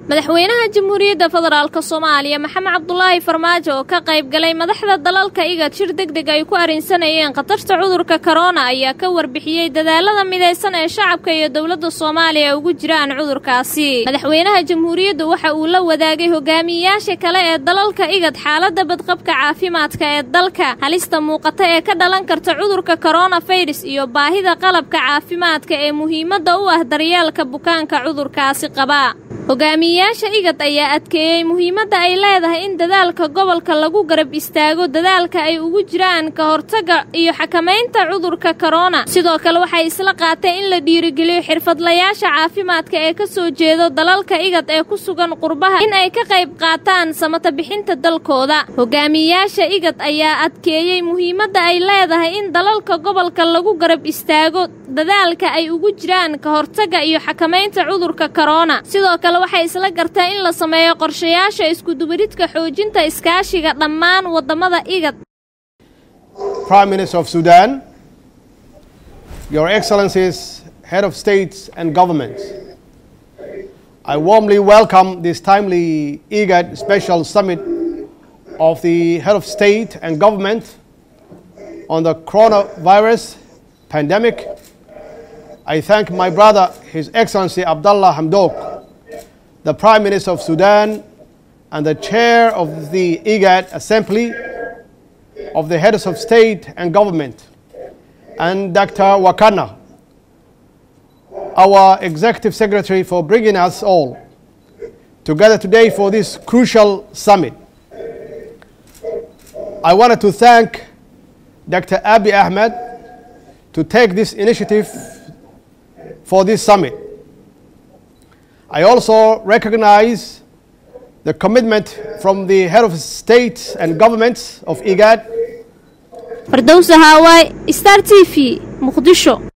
madaxweynaha jamhuuriyadda federaalka Soomaaliya Maxamed Cabdullaahi Farmaajo oo ka qayb galay madaxda dalalka IGAD shir degdeg ay ku arinsanayeen qatarta cudurka corona ayaa ka warbixiyay dadaalada midaysan ee shacabka iyo dawladda Soomaaliya ugu jiraan cudurkaasi madaxweynaha jamhuuriyadda waxa uu la wadaagay hogaamiyayaasha kale ee dalalka IGAD xaaladda badqabka caafimaadka ee dalka halista muuqata ee ka dhalan karta cudurka coronavirus iyo baahida qalabka caafimaadka ee muhiimadda u ah daryeelka bukaanka cudurkaasi qaba hogaamiyayaasha IGAD ayaa adkeeyay muhiimadda ay leedahay in dadaalka gobolka lagu garab istaago dadaalka ay ugu jiraan ka hortagga iyo xakamaynta cudurka corona sidoo kale waxay isla qaateen in la dhiirigeliyo xirfadlayaasha caafimaadka ee ka soo jeedo dalalka IGAD ee ku sugan qurbaha in ay ka qayb qaataan samata bixinta dalkooda hogaamiyayaasha IGAD ayaa adkeeyay muhiimadda ay leedahay in dalalka gobolka lagu garab istaago dadaalka ay ugu jiraan ka hortagga iyo xakamaynta cudurka corona sidoo kale waxay isla gartaa in la sameeyo qorshayaasha isku dubaridka xoojinta iskaashiga dhammaan wadamada IGAD. Prime Minister of Sudan, Your Excellencies, Head of States and Governments, I warmly welcome this timely IGAD Special Summit of the Head of State and Government on the coronavirus pandemic. I thank my brother, His Excellency Abdallah Hamdok, the Prime Minister of Sudan and the Chair of the IGAD Assembly of the Heads of State and Government, and Dr. Wakana, our Executive Secretary, for bringing us all together today for this crucial summit. I wanted to thank Dr. Abiy Ahmed to take this initiative for this summit. I also recognize the commitment from the head of states and governments of IGAD. Firdawsa Hawaii, Star TV, Muqdisho.